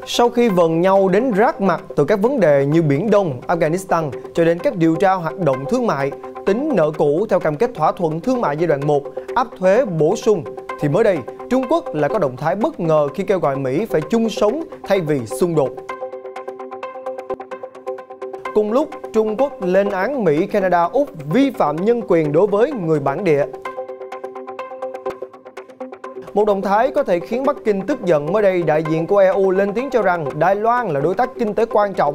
Sau khi vần nhau đến rát mặt từ các vấn đề như Biển Đông, Afghanistan cho đến các điều tra hoạt động thương mại, tính nợ cũ theo cam kết thỏa thuận thương mại giai đoạn 1, áp thuế bổ sung, thì mới đây Trung Quốc lại có động thái bất ngờ khi kêu gọi Mỹ phải chung sống thay vì xung đột. Cùng lúc, Trung Quốc lên án Mỹ, Canada, Úc vi phạm nhân quyền đối với người bản địa. Một động thái có thể khiến Bắc Kinh tức giận. Mới đây, đại diện của EU lên tiếng cho rằng Đài Loan là đối tác kinh tế quan trọng.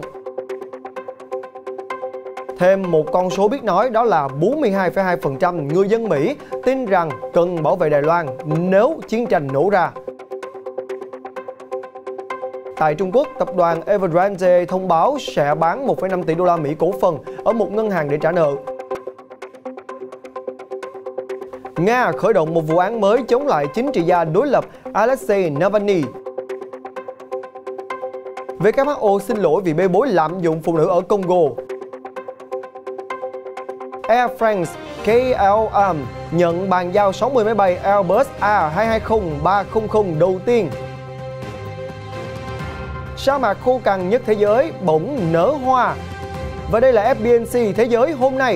Thêm một con số biết nói đó là 42,2% người dân Mỹ tin rằng cần bảo vệ Đài Loan nếu chiến tranh nổ ra. Tại Trung Quốc, tập đoàn Evergrande thông báo sẽ bán 1,5 tỷ đô la Mỹ cổ phần ở một ngân hàng để trả nợ. Nga khởi động một vụ án mới chống lại chính trị gia đối lập Alexei Navalny. WHO xin lỗi vì bê bối lạm dụng phụ nữ ở Congo. Air France KLM nhận bàn giao 60 máy bay Airbus A220-300 đầu tiên. Sa mạc khô cằn nhất thế giới bỗng nở hoa. Và đây là FBNC Thế giới hôm nay.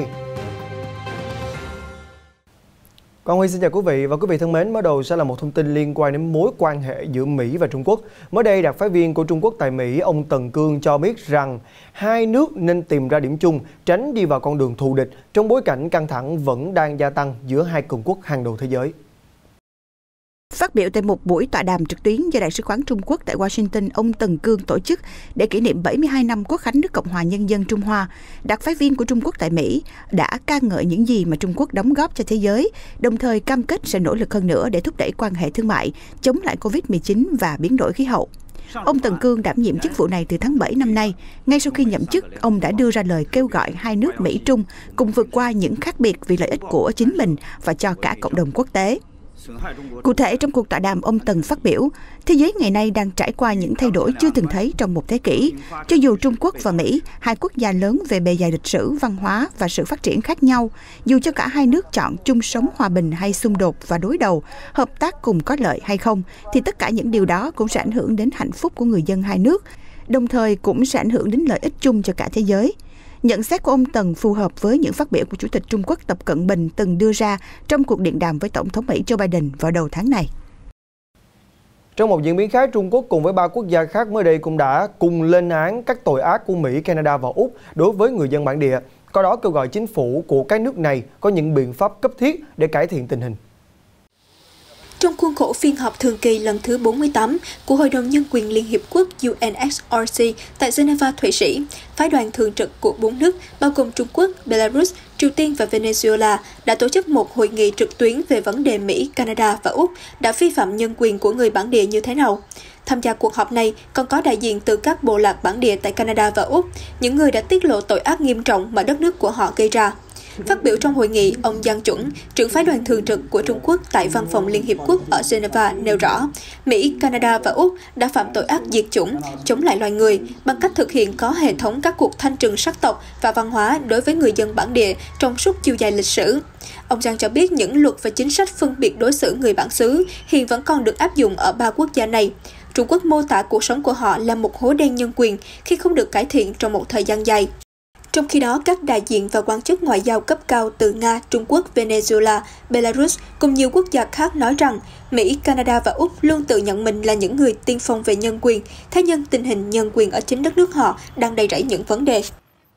Quang Huy xin chào quý vị và quý vị thân mến, mở đầu sẽ là một thông tin liên quan đến mối quan hệ giữa Mỹ và Trung Quốc. Mới đây, đặc phái viên của Trung Quốc tại Mỹ, ông Tần Cương cho biết rằng hai nước nên tìm ra điểm chung, tránh đi vào con đường thù địch trong bối cảnh căng thẳng vẫn đang gia tăng giữa hai cường quốc hàng đầu thế giới. Phát biểu tại một buổi tọa đàm trực tuyến do Đại sứ quán Trung Quốc tại Washington, ông Tần Cương tổ chức để kỷ niệm 72 năm Quốc khánh nước Cộng hòa Nhân dân Trung Hoa, đặc phái viên của Trung Quốc tại Mỹ đã ca ngợi những gì mà Trung Quốc đóng góp cho thế giới, đồng thời cam kết sẽ nỗ lực hơn nữa để thúc đẩy quan hệ thương mại, chống lại Covid-19 và biến đổi khí hậu. Ông Tần Cương đảm nhiệm chức vụ này từ tháng 7 năm nay. Ngay sau khi nhậm chức, ông đã đưa ra lời kêu gọi hai nước Mỹ-Trung cùng vượt qua những khác biệt vì lợi ích của chính mình và cho cả cộng đồng quốc tế. Cụ thể, trong cuộc tọa đàm, ông Tần phát biểu, thế giới ngày nay đang trải qua những thay đổi chưa từng thấy trong một thế kỷ. Cho dù Trung Quốc và Mỹ, hai quốc gia lớn về bề dày lịch sử, văn hóa và sự phát triển khác nhau, dù cho cả hai nước chọn chung sống hòa bình hay xung đột và đối đầu, hợp tác cùng có lợi hay không, thì tất cả những điều đó cũng sẽ ảnh hưởng đến hạnh phúc của người dân hai nước, đồng thời cũng sẽ ảnh hưởng đến lợi ích chung cho cả thế giới. Nhận xét của ông Tần phù hợp với những phát biểu của Chủ tịch Trung Quốc Tập Cận Bình từng đưa ra trong cuộc điện đàm với Tổng thống Mỹ Joe Biden vào đầu tháng này. Trong một diễn biến khác, Trung Quốc cùng với 3 quốc gia khác mới đây cũng đã cùng lên án các tội ác của Mỹ, Canada và Úc đối với người dân bản địa, qua đó kêu gọi chính phủ của các nước này có những biện pháp cấp thiết để cải thiện tình hình. Trong khuôn khổ phiên họp thường kỳ lần thứ 48 của Hội đồng Nhân quyền Liên Hiệp Quốc UNSRC tại Geneva, Thụy Sĩ, phái đoàn thường trực của 4 nước bao gồm Trung Quốc, Belarus, Triều Tiên và Venezuela đã tổ chức một hội nghị trực tuyến về vấn đề Mỹ, Canada và Úc đã vi phạm nhân quyền của người bản địa như thế nào. Tham gia cuộc họp này còn có đại diện từ các bộ lạc bản địa tại Canada và Úc, những người đã tiết lộ tội ác nghiêm trọng mà đất nước của họ gây ra. Phát biểu trong hội nghị, ông Giang Chuẩn, trưởng phái đoàn thường trực của Trung Quốc tại Văn phòng Liên Hiệp Quốc ở Geneva nêu rõ, Mỹ, Canada và Úc đã phạm tội ác diệt chủng, chống lại loài người bằng cách thực hiện có hệ thống các cuộc thanh trừng sắc tộc và văn hóa đối với người dân bản địa trong suốt chiều dài lịch sử. Ông Giang cho biết những luật và chính sách phân biệt đối xử người bản xứ hiện vẫn còn được áp dụng ở 3 quốc gia này. Trung Quốc mô tả cuộc sống của họ là một hố đen nhân quyền khi không được cải thiện trong một thời gian dài. Trong khi đó, các đại diện và quan chức ngoại giao cấp cao từ Nga, Trung Quốc, Venezuela, Belarus cùng nhiều quốc gia khác nói rằng Mỹ, Canada và Úc luôn tự nhận mình là những người tiên phong về nhân quyền, thế nhưng tình hình nhân quyền ở chính đất nước họ đang đầy rẫy những vấn đề.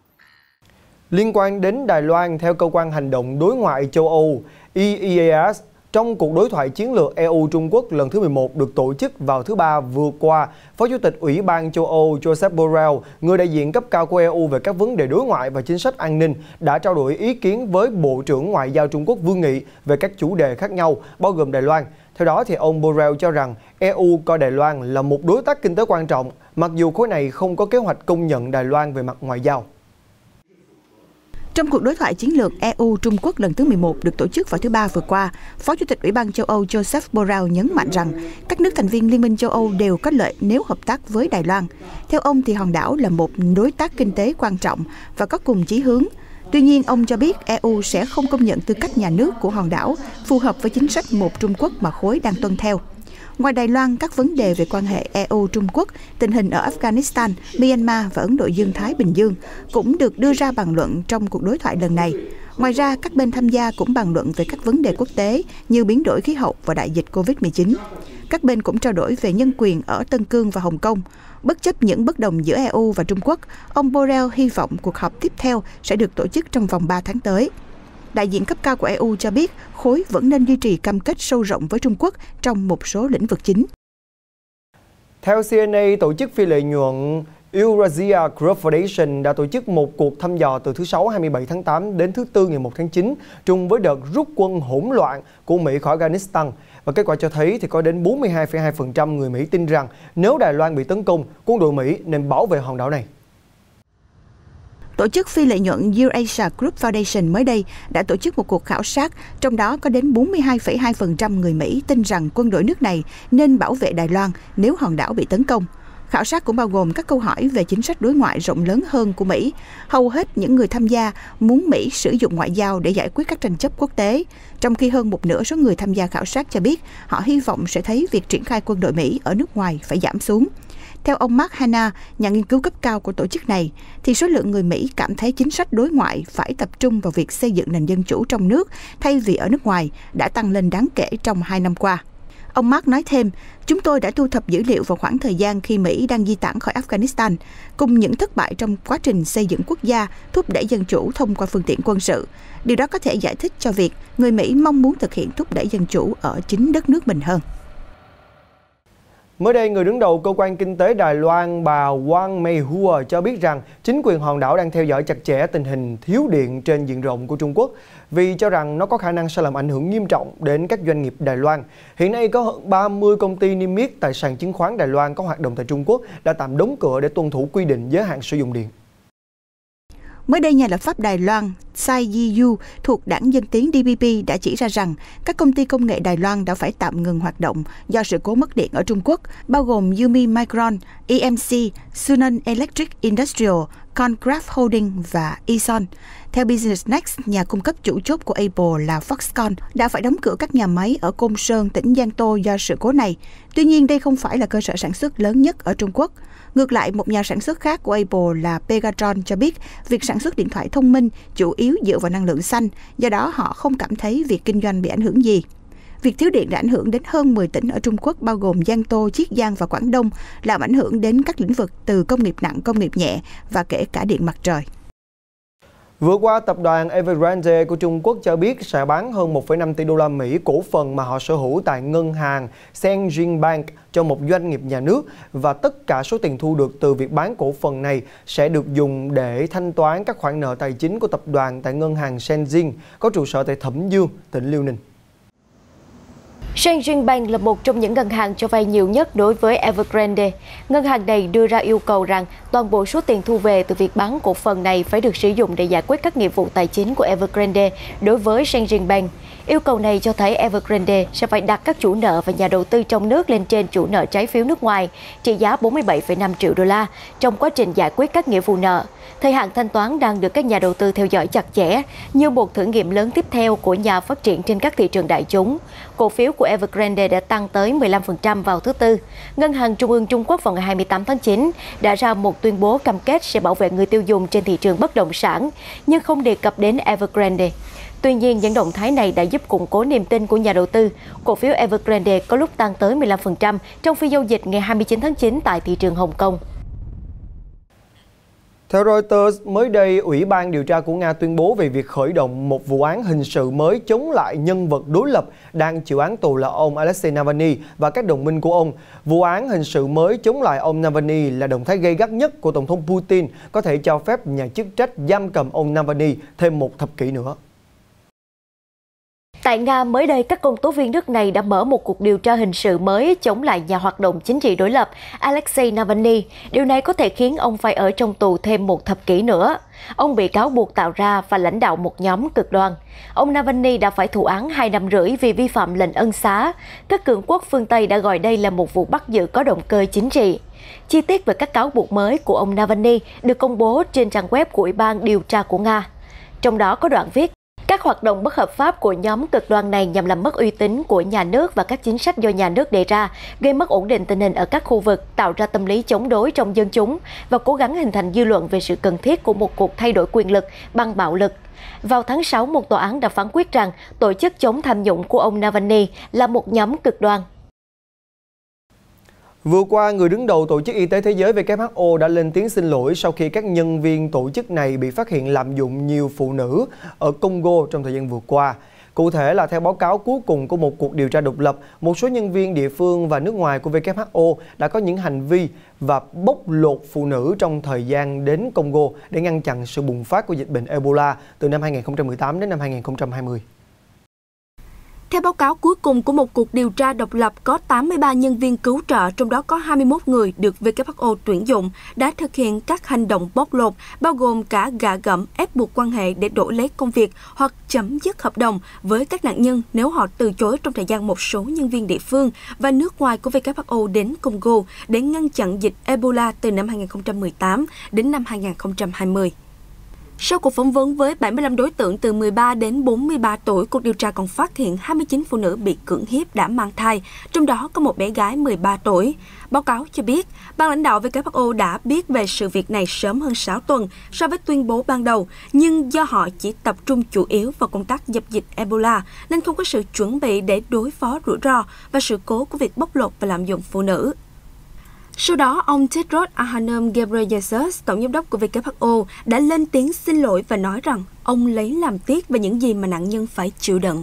Liên quan đến Đài Loan, theo Cơ quan Hành động Đối ngoại châu Âu EEAS, trong cuộc đối thoại chiến lược EU-Trung Quốc lần thứ 11 được tổ chức vào thứ Ba vừa qua, Phó Chủ tịch Ủy ban châu Âu Josep Borrell, người đại diện cấp cao của EU về các vấn đề đối ngoại và chính sách an ninh, đã trao đổi ý kiến với Bộ trưởng Ngoại giao Trung Quốc Vương Nghị về các chủ đề khác nhau, bao gồm Đài Loan. Theo đó, thì ông Borrell cho rằng EU coi Đài Loan là một đối tác kinh tế quan trọng, mặc dù khối này không có kế hoạch công nhận Đài Loan về mặt ngoại giao. Trong cuộc đối thoại chiến lược EU-Trung Quốc lần thứ 11 được tổ chức vào thứ Ba vừa qua, Phó Chủ tịch Ủy ban châu Âu Josep Borrell nhấn mạnh rằng các nước thành viên Liên minh châu Âu đều có lợi nếu hợp tác với Đài Loan. Theo ông, thì hòn đảo là một đối tác kinh tế quan trọng và có cùng chí hướng. Tuy nhiên, ông cho biết EU sẽ không công nhận tư cách nhà nước của hòn đảo phù hợp với chính sách một Trung Quốc mà khối đang tuân theo. Ngoài Đài Loan, các vấn đề về quan hệ EU-Trung Quốc, tình hình ở Afghanistan, Myanmar và Ấn Độ Dương-Thái Bình Dương cũng được đưa ra bàn luận trong cuộc đối thoại lần này. Ngoài ra, các bên tham gia cũng bàn luận về các vấn đề quốc tế như biến đổi khí hậu và đại dịch COVID-19. Các bên cũng trao đổi về nhân quyền ở Tân Cương và Hồng Kông. Bất chấp những bất đồng giữa EU và Trung Quốc, ông Borrell hy vọng cuộc họp tiếp theo sẽ được tổ chức trong vòng 3 tháng tới. Đại diện cấp cao của EU cho biết khối vẫn nên duy trì cam kết sâu rộng với Trung Quốc trong một số lĩnh vực chính. Theo CNA, tổ chức phi lợi nhuận Eurasia Group Foundation đã tổ chức một cuộc thăm dò từ thứ Sáu 27 tháng 8 đến thứ Tư ngày 1 tháng 9, trùng với đợt rút quân hỗn loạn của Mỹ khỏi Afghanistan. Và kết quả cho thấy thì có đến 42,2% người Mỹ tin rằng nếu Đài Loan bị tấn công, quân đội Mỹ nên bảo vệ hòn đảo này. Tổ chức phi lợi nhuận Eurasia Group Foundation mới đây đã tổ chức một cuộc khảo sát, trong đó có đến 42,2% người Mỹ tin rằng quân đội nước này nên bảo vệ Đài Loan nếu hòn đảo bị tấn công. Khảo sát cũng bao gồm các câu hỏi về chính sách đối ngoại rộng lớn hơn của Mỹ. Hầu hết những người tham gia muốn Mỹ sử dụng ngoại giao để giải quyết các tranh chấp quốc tế, trong khi hơn một nửa số người tham gia khảo sát cho biết họ hy vọng sẽ thấy việc triển khai quân đội Mỹ ở nước ngoài phải giảm xuống. Theo ông Mark Hanna, nhà nghiên cứu cấp cao của tổ chức này, thì số lượng người Mỹ cảm thấy chính sách đối ngoại phải tập trung vào việc xây dựng nền dân chủ trong nước thay vì ở nước ngoài đã tăng lên đáng kể trong 2 năm qua. Ông Mark nói thêm, chúng tôi đã thu thập dữ liệu vào khoảng thời gian khi Mỹ đang di tản khỏi Afghanistan, cùng những thất bại trong quá trình xây dựng quốc gia, thúc đẩy dân chủ thông qua phương tiện quân sự. Điều đó có thể giải thích cho việc người Mỹ mong muốn thực hiện thúc đẩy dân chủ ở chính đất nước mình hơn. Mới đây, người đứng đầu cơ quan kinh tế Đài Loan bà Wang Meihua cho biết rằng chính quyền hòn đảo đang theo dõi chặt chẽ tình hình thiếu điện trên diện rộng của Trung Quốc vì cho rằng nó có khả năng sẽ làm ảnh hưởng nghiêm trọng đến các doanh nghiệp Đài Loan. Hiện nay có hơn 30 công ty niêm yết tại sàn chứng khoán Đài Loan có hoạt động tại Trung Quốc đã tạm đóng cửa để tuân thủ quy định giới hạn sử dụng điện. Mới đây, nhà lập pháp Đài Loan Tsai Yi-yu thuộc đảng Dân Tiến DPP đã chỉ ra rằng các công ty công nghệ Đài Loan đã phải tạm ngừng hoạt động do sự cố mất điện ở Trung Quốc, bao gồm Yumi Micron, EMC, Sunan Electric Industrial, Concraft Holding và Eson. Theo Business Next, nhà cung cấp chủ chốt của Apple là Foxconn đã phải đóng cửa các nhà máy ở Côn Sơn, tỉnh Giang Tô do sự cố này. Tuy nhiên, đây không phải là cơ sở sản xuất lớn nhất ở Trung Quốc. Ngược lại, một nhà sản xuất khác của Apple là Pegatron cho biết việc sản xuất điện thoại thông minh chủ yếu dựa vào năng lượng xanh, do đó họ không cảm thấy việc kinh doanh bị ảnh hưởng gì. Việc thiếu điện đã ảnh hưởng đến hơn 10 tỉnh ở Trung Quốc bao gồm Giang Tô, Chiết Giang và Quảng Đông, làm ảnh hưởng đến các lĩnh vực từ công nghiệp nặng, công nghiệp nhẹ và kể cả điện mặt trời. Vừa qua, tập đoàn Evergrande của Trung Quốc cho biết sẽ bán hơn 1,5 tỷ đô la Mỹ cổ phần mà họ sở hữu tại ngân hàng Shenzhen Bank cho một doanh nghiệp nhà nước, và tất cả số tiền thu được từ việc bán cổ phần này sẽ được dùng để thanh toán các khoản nợ tài chính của tập đoàn tại ngân hàng Shenzhen có trụ sở tại Thẩm Dương, tỉnh Liêu Ninh. Shenzhen Bank là một trong những ngân hàng cho vay nhiều nhất đối với Evergrande. Ngân hàng này đưa ra yêu cầu rằng toàn bộ số tiền thu về từ việc bán cổ phần này phải được sử dụng để giải quyết các nghĩa vụ tài chính của Evergrande đối với Shenzhen Bank. Yêu cầu này cho thấy Evergrande sẽ phải đặt các chủ nợ và nhà đầu tư trong nước lên trên chủ nợ trái phiếu nước ngoài trị giá 47,5 triệu đô la trong quá trình giải quyết các nghĩa vụ nợ. Thời hạn thanh toán đang được các nhà đầu tư theo dõi chặt chẽ như một thử nghiệm lớn tiếp theo của nhà phát triển trên các thị trường đại chúng. Cổ phiếu của Evergrande đã tăng tới 15% vào thứ Tư. Ngân hàng Trung ương Trung Quốc vào ngày 28 tháng 9 đã ra một tuyên bố cam kết sẽ bảo vệ người tiêu dùng trên thị trường bất động sản, nhưng không đề cập đến Evergrande. Tuy nhiên, những động thái này đã giúp củng cố niềm tin của nhà đầu tư. Cổ phiếu Evergrande có lúc tăng tới 15% trong phiên giao dịch ngày 29 tháng 9 tại thị trường Hồng Kông. Theo Reuters, mới đây, Ủy ban điều tra của Nga tuyên bố về việc khởi động một vụ án hình sự mới chống lại nhân vật đối lập đang chịu án tù là ông Alexei Navalny và các đồng minh của ông. Vụ án hình sự mới chống lại ông Navalny là động thái gay gắt nhất của Tổng thống Putin, có thể cho phép nhà chức trách giam cầm ông Navalny thêm một thập kỷ nữa. Tại Nga, mới đây, các công tố viên nước này đã mở một cuộc điều tra hình sự mới chống lại nhà hoạt động chính trị đối lập Alexei Navalny. Điều này có thể khiến ông phải ở trong tù thêm một thập kỷ nữa. Ông bị cáo buộc tạo ra và lãnh đạo một nhóm cực đoan. Ông Navalny đã phải thụ án 2 năm rưỡi vì vi phạm lệnh ân xá. Các cường quốc phương Tây đã gọi đây là một vụ bắt giữ có động cơ chính trị. Chi tiết về các cáo buộc mới của ông Navalny được công bố trên trang web của Ủy ban điều tra của Nga. Trong đó có đoạn viết: các Các hoạt động bất hợp pháp của nhóm cực đoan này nhằm làm mất uy tín của nhà nước và các chính sách do nhà nước đề ra, gây mất ổn định tình hình ở các khu vực, tạo ra tâm lý chống đối trong dân chúng và cố gắng hình thành dư luận về sự cần thiết của một cuộc thay đổi quyền lực bằng bạo lực. Vào tháng 6, một tòa án đã phán quyết rằng tổ chức chống tham nhũng của ông Navalny là một nhóm cực đoan. Vừa qua, người đứng đầu Tổ chức Y tế Thế giới WHO đã lên tiếng xin lỗi sau khi các nhân viên tổ chức này bị phát hiện lạm dụng nhiều phụ nữ ở Congo trong thời gian vừa qua. Cụ thể là theo báo cáo cuối cùng của một cuộc điều tra độc lập, một số nhân viên địa phương và nước ngoài của WHO đã có những hành vi và bóc lột phụ nữ trong thời gian đến Congo để ngăn chặn sự bùng phát của dịch bệnh Ebola từ năm 2018 đến năm 2020. Theo báo cáo cuối cùng của một cuộc điều tra độc lập, có 83 nhân viên cứu trợ, trong đó có 21 người được WHO tuyển dụng, đã thực hiện các hành động bóc lột, bao gồm cả gạ gẫm, ép buộc quan hệ để đổi lấy công việc hoặc chấm dứt hợp đồng với các nạn nhân nếu họ từ chối trong thời gian một số nhân viên địa phương và nước ngoài của WHO đến Congo để ngăn chặn dịch Ebola từ năm 2018 đến năm 2020. Sau cuộc phỏng vấn với 75 đối tượng từ 13 đến 43 tuổi, cuộc điều tra còn phát hiện 29 phụ nữ bị cưỡng hiếp đã mang thai, trong đó có một bé gái 13 tuổi. Báo cáo cho biết, ban lãnh đạo WHO đã biết về sự việc này sớm hơn 6 tuần so với tuyên bố ban đầu, nhưng do họ chỉ tập trung chủ yếu vào công tác dập dịch Ebola, nên không có sự chuẩn bị để đối phó rủi ro và sự cố của việc bóc lột và lạm dụng phụ nữ. Sau đó, ông Tedros Adhanom Ghebreyesus, tổng giám đốc của WHO, đã lên tiếng xin lỗi và nói rằng ông lấy làm tiếc về những gì mà nạn nhân phải chịu đựng.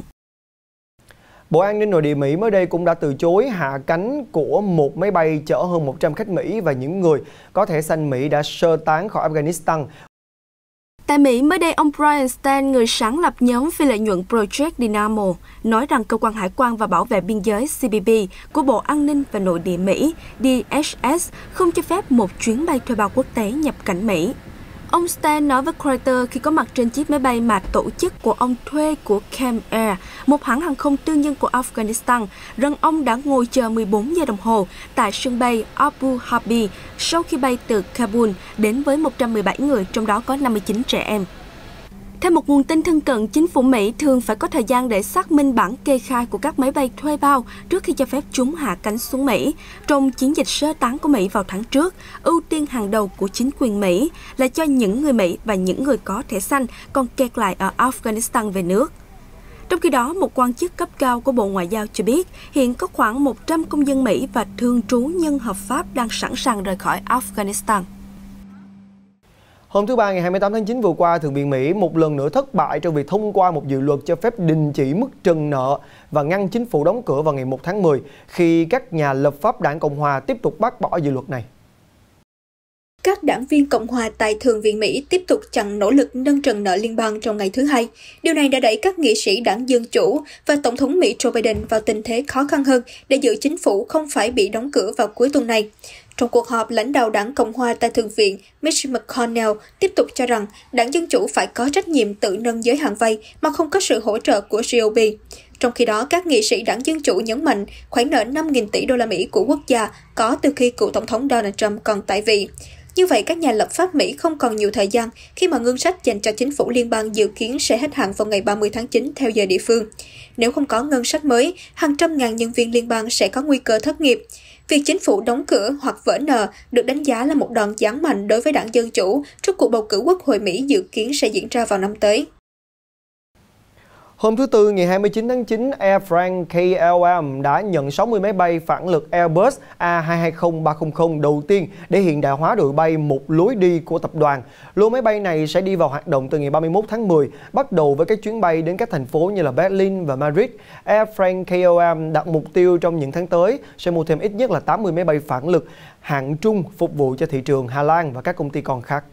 Bộ An ninh Nội địa Mỹ mới đây cũng đã từ chối hạ cánh của một máy bay chở hơn 100 khách Mỹ và những người có thẻ xanh Mỹ đã sơ tán khỏi Afghanistan. Tại Mỹ, mới đây, ông Brian Stan, người sáng lập nhóm phi lợi nhuận Project Dynamo, nói rằng Cơ quan Hải quan và Bảo vệ Biên giới CBP của Bộ An ninh và Nội địa Mỹ DHS không cho phép một chuyến bay thuê bao quốc tế nhập cảnh Mỹ. Ông Stan nói với Reuters khi có mặt trên chiếc máy bay mà tổ chức của ông thuê của Cam Air, một hãng hàng không tư nhân của Afghanistan, rằng ông đã ngồi chờ 14 giờ đồng hồ tại sân bay Abu Dhabi sau khi bay từ Kabul đến với 117 người, trong đó có 59 trẻ em. Theo một nguồn tin thân cận, chính phủ Mỹ thường phải có thời gian để xác minh bản kê khai của các máy bay thuê bao trước khi cho phép chúng hạ cánh xuống Mỹ. Trong chiến dịch sơ tán của Mỹ vào tháng trước, ưu tiên hàng đầu của chính quyền Mỹ là cho những người Mỹ và những người có thẻ xanh còn kẹt lại ở Afghanistan về nước. Trong khi đó, một quan chức cấp cao của Bộ Ngoại giao cho biết hiện có khoảng 100 công dân Mỹ và thường trú nhân hợp pháp đang sẵn sàng rời khỏi Afghanistan. Hôm thứ Ba ngày 28 tháng 9 vừa qua, Thượng viện Mỹ một lần nữa thất bại trong việc thông qua một dự luật cho phép đình chỉ mức trần nợ và ngăn chính phủ đóng cửa vào ngày 1 tháng 10 khi các nhà lập pháp đảng Cộng hòa tiếp tục bác bỏ dự luật này. Các đảng viên Cộng hòa tại Thượng viện Mỹ tiếp tục chặn nỗ lực nâng trần nợ liên bang trong ngày thứ Hai. Điều này đã đẩy các nghị sĩ đảng Dân Chủ và Tổng thống Mỹ Joe Biden vào tình thế khó khăn hơn để giữ chính phủ không phải bị đóng cửa vào cuối tuần này. Trong cuộc họp, lãnh đạo đảng Cộng hòa tại Thượng viện Mitch McConnell tiếp tục cho rằng đảng Dân Chủ phải có trách nhiệm tự nâng giới hạn vay mà không có sự hỗ trợ của GOP. Trong khi đó, các nghị sĩ đảng Dân Chủ nhấn mạnh khoản nợ 5.000 tỷ đô la Mỹ của quốc gia có từ khi cựu Tổng thống Donald Trump còn tại vị. Như vậy, các nhà lập pháp Mỹ không còn nhiều thời gian khi mà ngân sách dành cho chính phủ liên bang dự kiến sẽ hết hạn vào ngày 30 tháng 9 theo giờ địa phương. Nếu không có ngân sách mới, hàng trăm ngàn nhân viên liên bang sẽ có nguy cơ thất nghiệp. Việc chính phủ đóng cửa hoặc vỡ nợ được đánh giá là một đòn giáng mạnh đối với đảng Dân Chủ trước cuộc bầu cử Quốc hội Mỹ dự kiến sẽ diễn ra vào năm tới. Hôm thứ Tư ngày 29 tháng 9, Air France KLM đã nhận 60 máy bay phản lực Airbus A220-300 đầu tiên để hiện đại hóa đội bay một lối đi của tập đoàn. Lô máy bay này sẽ đi vào hoạt động từ ngày 31 tháng 10, bắt đầu với các chuyến bay đến các thành phố như là Berlin và Madrid. Air France KLM đặt mục tiêu trong những tháng tới sẽ mua thêm ít nhất là 80 máy bay phản lực hạng trung phục vụ cho thị trường Hà Lan và các công ty con khác.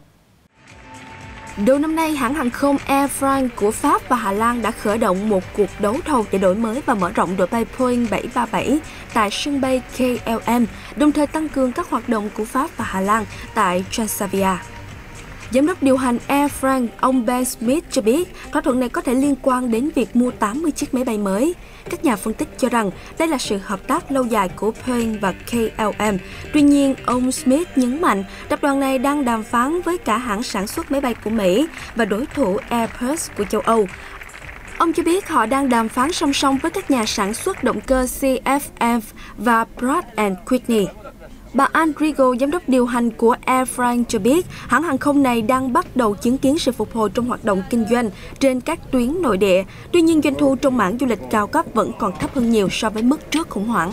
Đầu năm nay, hãng hàng không Air France của Pháp và Hà Lan đã khởi động một cuộc đấu thầu để đổi mới và mở rộng đội bay Boeing 737 tại sân bay KLM, đồng thời tăng cường các hoạt động của Pháp và Hà Lan tại Transavia. Giám đốc điều hành Air France, ông Ben Smith cho biết thỏa thuận này có thể liên quan đến việc mua 80 chiếc máy bay mới. Các nhà phân tích cho rằng đây là sự hợp tác lâu dài của Boeing và KLM. Tuy nhiên, ông Smith nhấn mạnh tập đoàn này đang đàm phán với cả hãng sản xuất máy bay của Mỹ và đối thủ Airbus của châu Âu. Ông cho biết họ đang đàm phán song song với các nhà sản xuất động cơ CFM và Pratt & Whitney. Bà Anne Rigo, giám đốc điều hành của Air France cho biết, hãng hàng không này đang bắt đầu chứng kiến sự phục hồi trong hoạt động kinh doanh trên các tuyến nội địa. Tuy nhiên, doanh thu trong mảng du lịch cao cấp vẫn còn thấp hơn nhiều so với mức trước khủng hoảng.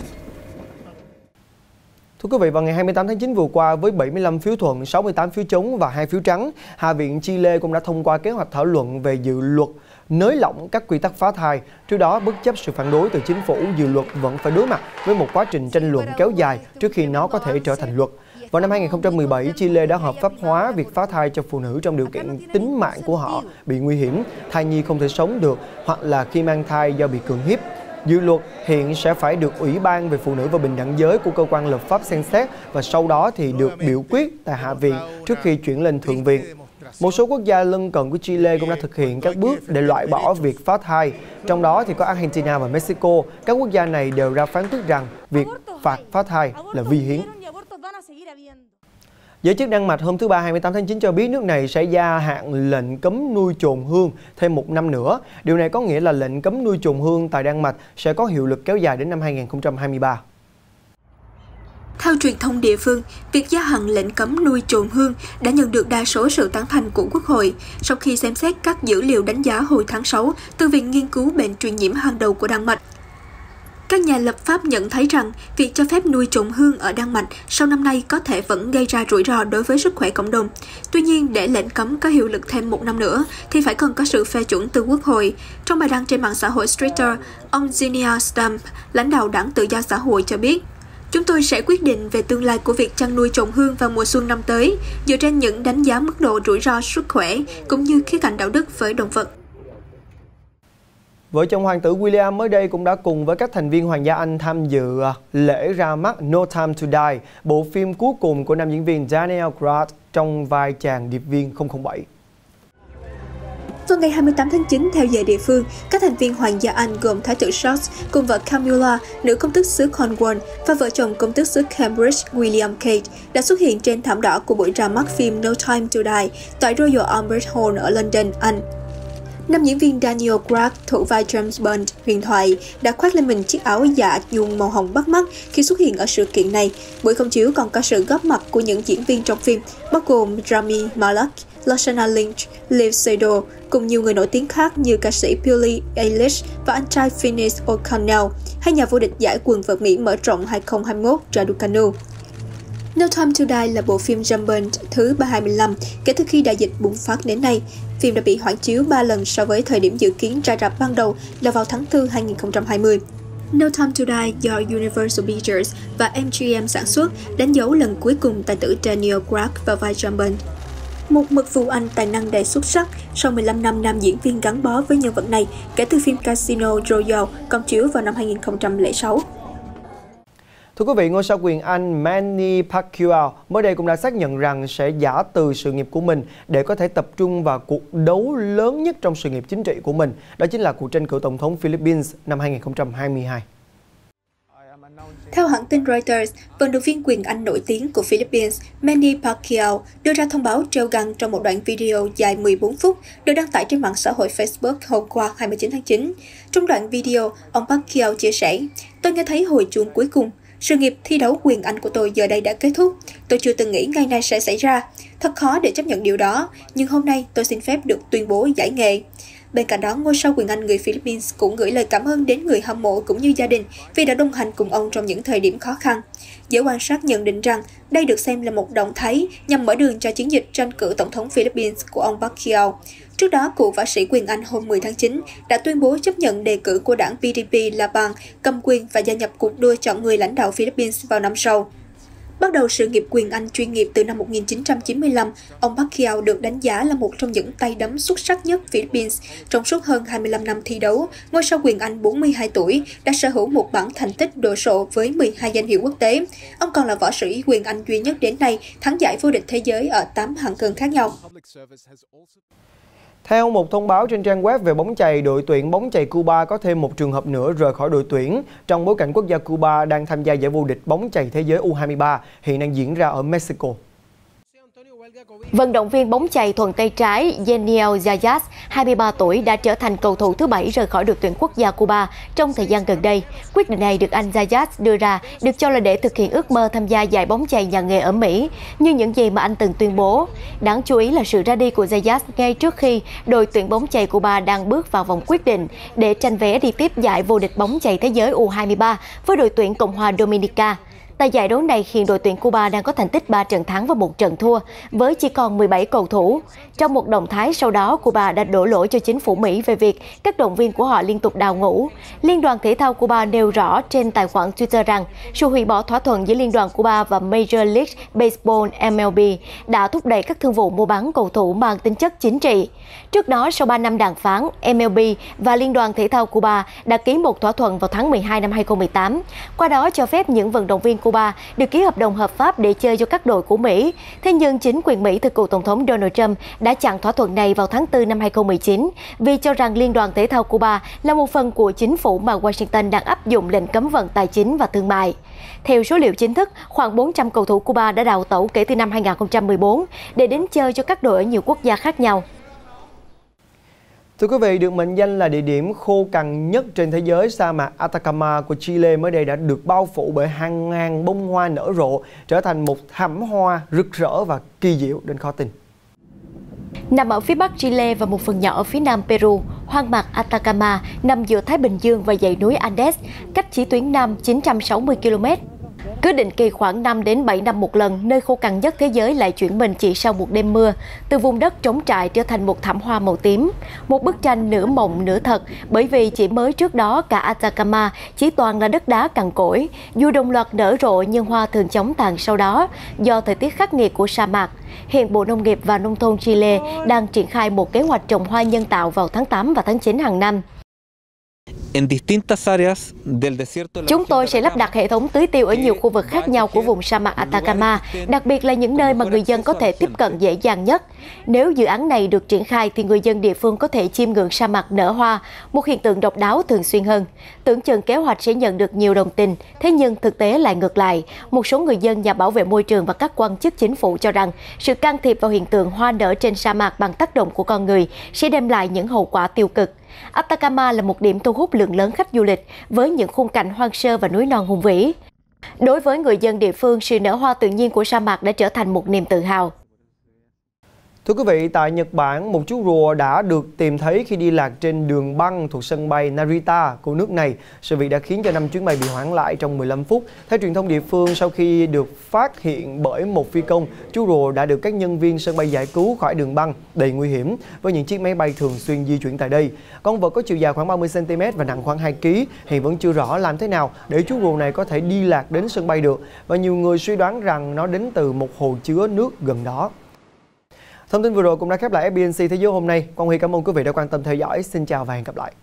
Thưa quý vị, vào ngày 28 tháng 9 vừa qua, với 75 phiếu thuận, 68 phiếu chống và 2 phiếu trắng, Hạ viện Chile cũng đã thông qua kế hoạch thảo luận về dự luật nới lỏng các quy tắc phá thai. Trước đó, bất chấp sự phản đối từ chính phủ, dự luật vẫn phải đối mặt với một quá trình tranh luận kéo dài trước khi nó có thể trở thành luật. Vào năm 2017, Chile đã hợp pháp hóa việc phá thai cho phụ nữ trong điều kiện tính mạng của họ bị nguy hiểm, thai nhi không thể sống được hoặc là khi mang thai do bị cưỡng hiếp. Dự luật hiện sẽ phải được Ủy ban về Phụ nữ và Bình đẳng giới của cơ quan lập pháp xem xét và sau đó thì được biểu quyết tại Hạ viện trước khi chuyển lên Thượng viện. Một số quốc gia lân cận của Chile cũng đã thực hiện các bước để loại bỏ việc phá thai, trong đó thì có Argentina và Mexico. Các quốc gia này đều ra phán quyết rằng việc phá thai là vi hiến. Giới chức Đan Mạch hôm thứ Ba 28 tháng 9 cho biết nước này sẽ gia hạn lệnh cấm nuôi chồn hương thêm 1 năm nữa. Điều này có nghĩa là lệnh cấm nuôi chồn hương tại Đan Mạch sẽ có hiệu lực kéo dài đến năm 2023. Theo truyền thông địa phương, việc gia hạn lệnh cấm nuôi chồn hương đã nhận được đa số sự tán thành của Quốc hội sau khi xem xét các dữ liệu đánh giá hồi tháng 6 từ Viện Nghiên cứu Bệnh truyền nhiễm hàng đầu của Đan Mạch. Các nhà lập pháp nhận thấy rằng việc cho phép nuôi chồn hương ở Đan Mạch sau năm nay có thể vẫn gây ra rủi ro đối với sức khỏe cộng đồng. Tuy nhiên, để lệnh cấm có hiệu lực thêm 1 năm nữa thì phải cần có sự phê chuẩn từ Quốc hội. Trong bài đăng trên mạng xã hội Twitter, ông Zinia Stamp, lãnh đạo đảng Tự do xã hội cho biết, chúng tôi sẽ quyết định về tương lai của việc chăn nuôi chồn hương vào mùa xuân năm tới, dựa trên những đánh giá mức độ rủi ro sức khỏe cũng như khía cạnh đạo đức với động vật. Vợ chồng hoàng tử William mới đây cũng đã cùng với các thành viên Hoàng gia Anh tham dự lễ ra mắt No Time to Die, bộ phim cuối cùng của nam diễn viên Daniel Craig trong vai chàng điệp viên 007. Vào ngày 28 tháng 9 theo giờ địa phương, các thành viên Hoàng gia Anh gồm Thái tử Charles cùng vợ Camilla, nữ công tước xứ Cornwall và vợ chồng công tước xứ Cambridge William Kate đã xuất hiện trên thảm đỏ của buổi ra mắt phim No Time to Die tại Royal Albert Hall ở London, Anh. Nam diễn viên Daniel Craig thủ vai James Bond huyền thoại đã khoác lên mình chiếc áo dạ nhung màu hồng bắt mắt khi xuất hiện ở sự kiện này. Buổi công chiếu còn có sự góp mặt của những diễn viên trong phim, bao gồm Rami Malek, Lashana Lynch, Liv Seydoux cùng nhiều người nổi tiếng khác như ca sĩ Billie Eilish và anh trai Finneas O'Connell, hay nhà vô địch giải quần vợt Mỹ mở rộng 2021 Raducanu. No Time to Die là bộ phim James Bond thứ 325 kể từ khi đại dịch bùng phát đến nay. Phim đã bị hoãn chiếu 3 lần so với thời điểm dự kiến ra rạp ban đầu là vào tháng 4 2020. No Time to Die do Universal Pictures và MGM sản xuất đánh dấu lần cuối cùng tài tử Daniel Craig vào vai James Bond. Một mực vụ Anh tài năng đầy xuất sắc, sau 15 năm nam diễn viên gắn bó với nhân vật này kể từ phim Casino Royale công chiếu vào năm 2006. Thưa quý vị, ngôi sao quyền Anh Manny Pacquiao mới đây cũng đã xác nhận rằng sẽ giã từ sự nghiệp của mình để có thể tập trung vào cuộc đấu lớn nhất trong sự nghiệp chính trị của mình, đó chính là cuộc tranh cử tổng thống Philippines năm 2022. Theo hãng tin Reuters, vận động viên quyền Anh nổi tiếng của Philippines Manny Pacquiao đưa ra thông báo treo găng trong một đoạn video dài 14 phút được đăng tải trên mạng xã hội Facebook hôm qua 29 tháng 9. Trong đoạn video, ông Pacquiao chia sẻ, "Tôi nghe thấy hồi chuông cuối cùng. Sự nghiệp thi đấu quyền Anh của tôi giờ đây đã kết thúc. Tôi chưa từng nghĩ ngày này sẽ xảy ra. Thật khó để chấp nhận điều đó, nhưng hôm nay tôi xin phép được tuyên bố giải nghệ." Bên cạnh đó, ngôi sao quyền Anh người Philippines cũng gửi lời cảm ơn đến người hâm mộ cũng như gia đình vì đã đồng hành cùng ông trong những thời điểm khó khăn. Giới quan sát nhận định rằng đây được xem là một động thái nhằm mở đường cho chiến dịch tranh cử tổng thống Philippines của ông Pacquiao. Trước đó, cựu võ sĩ quyền Anh hôm 10 tháng 9 đã tuyên bố chấp nhận đề cử của đảng PDP là bang cầm quyền và gia nhập cuộc đua chọn người lãnh đạo Philippines vào năm sau. Bắt đầu sự nghiệp quyền Anh chuyên nghiệp từ năm 1995, ông Pacquiao được đánh giá là một trong những tay đấm xuất sắc nhất Philippines. Trong suốt hơn 25 năm thi đấu, ngôi sao quyền Anh 42 tuổi đã sở hữu một bảng thành tích đồ sộ với 12 danh hiệu quốc tế. Ông còn là võ sĩ quyền Anh duy nhất đến nay thắng giải vô địch thế giới ở 8 hạng cân khác nhau. Theo một thông báo trên trang web về bóng chày, đội tuyển bóng chày Cuba có thêm một trường hợp nữa rời khỏi đội tuyển trong bối cảnh quốc gia Cuba đang tham gia giải vô địch bóng chày thế giới U23 hiện đang diễn ra ở Mexico. Vận động viên bóng chày thuận tay trái Daniel Zayas, 23 tuổi, đã trở thành cầu thủ thứ 7 rời khỏi đội tuyển quốc gia Cuba trong thời gian gần đây. Quyết định này được anh Zayas đưa ra được cho là để thực hiện ước mơ tham gia giải bóng chày nhà nghề ở Mỹ, như những gì mà anh từng tuyên bố. Đáng chú ý là sự ra đi của Zayas ngay trước khi đội tuyển bóng chày Cuba đang bước vào vòng quyết định để tranh vé đi tiếp giải vô địch bóng chày thế giới U23 với đội tuyển Cộng hòa Dominica. Tại giải đấu này khiến đội tuyển Cuba đang có thành tích 3 trận thắng và 1 trận thua, với chỉ còn 17 cầu thủ. Trong một động thái sau đó, Cuba đã đổ lỗi cho chính phủ Mỹ về việc các động viên của họ liên tục đào ngũ. Liên đoàn Thể thao Cuba nêu rõ trên tài khoản Twitter rằng sự hủy bỏ thỏa thuận giữa Liên đoàn Cuba và Major League Baseball MLB đã thúc đẩy các thương vụ mua bán cầu thủ mang tính chất chính trị. Trước đó, sau 3 năm đàm phán, MLB và Liên đoàn Thể thao Cuba đã ký một thỏa thuận vào tháng 12 năm 2018. Qua đó cho phép những vận động viên Cuba được ký hợp đồng hợp pháp để chơi cho các đội của Mỹ. Thế nhưng chính quyền Mỹ từ cựu Tổng thống Donald Trump đã chặn thỏa thuận này vào tháng 4 năm 2019 vì cho rằng Liên đoàn Thể thao Cuba là một phần của chính phủ mà Washington đang áp dụng lệnh cấm vận tài chính và thương mại. Theo số liệu chính thức, khoảng 400 cầu thủ Cuba đã đào tẩu kể từ năm 2014 để đến chơi cho các đội ở nhiều quốc gia khác nhau. Thưa quý vị, được mệnh danh là địa điểm khô cằn nhất trên thế giới, sa mạc Atacama của Chile mới đây đã được bao phủ bởi hàng ngàn bông hoa nở rộ, trở thành một thảm hoa rực rỡ và kỳ diệu đến khó tin. Nằm ở phía bắc Chile và một phần nhỏ ở phía nam Peru, hoang mạc Atacama nằm giữa Thái Bình Dương và dãy núi Andes, cách chỉ tuyến nam 960 km. Cứ định kỳ khoảng 5 đến 7 năm một lần, nơi khô cằn nhất thế giới lại chuyển mình chỉ sau một đêm mưa, từ vùng đất trống trải trở thành một thảm hoa màu tím. Một bức tranh nửa mộng nửa thật, bởi vì chỉ mới trước đó cả Atacama chỉ toàn là đất đá cằn cỗi. Dù đồng loạt nở rộ nhưng hoa thường chóng tàn sau đó, do thời tiết khắc nghiệt của sa mạc. Hiện Bộ Nông nghiệp và Nông thôn Chile đang triển khai một kế hoạch trồng hoa nhân tạo vào tháng 8 và tháng 9 hàng năm. Chúng tôi sẽ lắp đặt hệ thống tưới tiêu ở nhiều khu vực khác nhau của vùng sa mạc Atacama, đặc biệt là những nơi mà người dân có thể tiếp cận dễ dàng nhất. Nếu dự án này được triển khai thì người dân địa phương có thể chiêm ngưỡng sa mạc nở hoa, một hiện tượng độc đáo thường xuyên hơn. Tưởng chừng kế hoạch sẽ nhận được nhiều đồng tình, thế nhưng thực tế lại ngược lại. Một số người dân, nhà bảo vệ môi trường và các quan chức chính phủ cho rằng sự can thiệp vào hiện tượng hoa nở trên sa mạc bằng tác động của con người sẽ đem lại những hậu quả tiêu cực. Atacama là một điểm thu hút lượng lớn khách du lịch với những khung cảnh hoang sơ và núi non hùng vĩ. Đối với người dân địa phương, sự nở hoa tự nhiên của sa mạc đã trở thành một niềm tự hào. Thưa quý vị, tại Nhật Bản, một chú rùa đã được tìm thấy khi đi lạc trên đường băng thuộc sân bay Narita của nước này. Sự việc đã khiến cho 5 chuyến bay bị hoãn lại trong 15 phút. Theo truyền thông địa phương, sau khi được phát hiện bởi một phi công, chú rùa đã được các nhân viên sân bay giải cứu khỏi đường băng đầy nguy hiểm với những chiếc máy bay thường xuyên di chuyển tại đây. Con vật có chiều dài khoảng 30 cm và nặng khoảng 2 kg. Hiện vẫn chưa rõ làm thế nào để chú rùa này có thể đi lạc đến sân bay được, và nhiều người suy đoán rằng nó đến từ một hồ chứa nước gần đó. Thông tin vừa rồi cũng đã khép lại FBNC Thế giới hôm nay. Quang Huy cảm ơn quý vị đã quan tâm theo dõi. Xin chào và hẹn gặp lại.